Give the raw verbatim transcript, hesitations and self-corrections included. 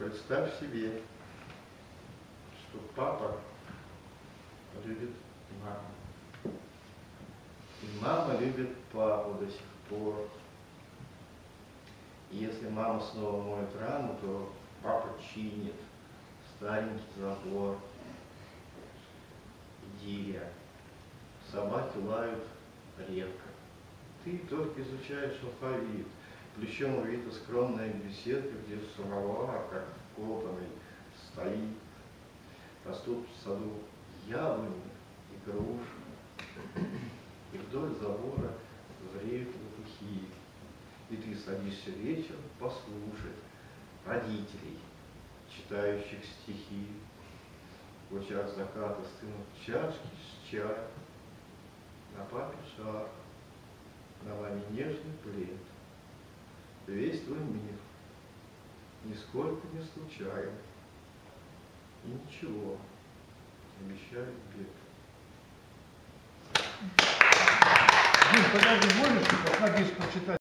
представь себе, что папа любит маму. И мама любит папу до сих пор. И если мама снова моет рану, то папа чинит старенький забор. Идиллия. Собаки лают редко. Ты только изучаешь алфавит. Плечом увидит скромная беседка, где самовар, как вкопанный, стоит. Растут в саду яблони и груши. И вдоль забора зреют лопухи. И ты садишься вечером послушать родителей, читающих стихи. В лучах заката стынут чашки с чаем. На папе шар, на маме нежный плед. Весь твой мир нисколько не случайен. И ничего не обещает бед. Подожди, можешь одна вещь прочитать?